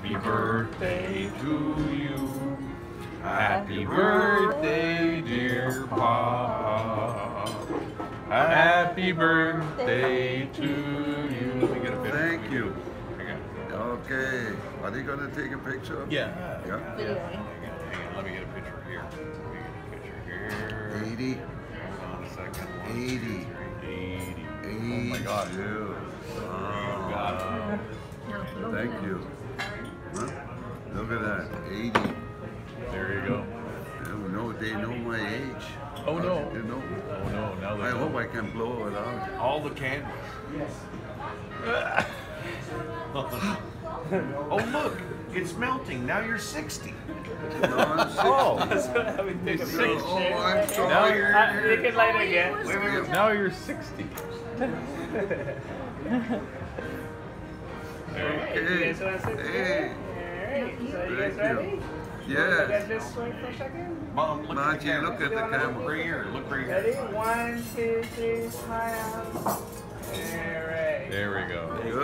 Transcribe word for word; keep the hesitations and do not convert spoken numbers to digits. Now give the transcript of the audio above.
Happy birthday to you. Happy birthday, dear Papa. Happy birthday to you. Let me get a picture. Thank you. Hang on. Okay. Are they going to take a picture of me? Yeah. Yeah. Hang on, hang on. Let me get a picture here. Let me get a picture here. eighty. Hold on a second. One, eighty. two, three, eighty. eighty. Oh my God. Wow. God. Thank you. Huh? Look at that. eighty. There you go. Oh, no, they know my age. Oh no. They know. Oh no. Now they I know. hope I can blow it out. All the candles. Oh look, it's melting. Now you're sixty. No, I'm sixty. Oh, That's what I would think of Six. it. Oh, I'm sorry. now you're. Uh, you can light it again. Wait, wait, wait. Now you're sixty. There you Alright, you guys want to sit Hey. together? Alright, so you guys Thank you. ready? Yes. You guys just swing for a second? Mom, look at the Margie, camera. look at the camera. Right here. Look right Ready? here. One, two, three, smile. Alright. There we go. Good.